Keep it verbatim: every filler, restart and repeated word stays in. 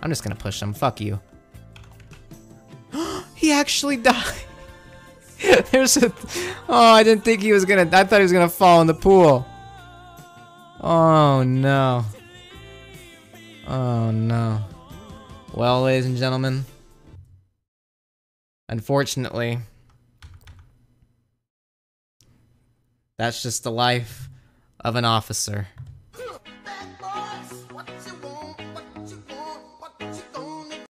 I'm just gonna push him. Fuck you. He actually died. There's a... Oh, I didn't think he was gonna... I thought he was gonna fall in the pool. Oh, no. Oh, no. Well, ladies and gentlemen. Unfortunately. That's just the life of an officer.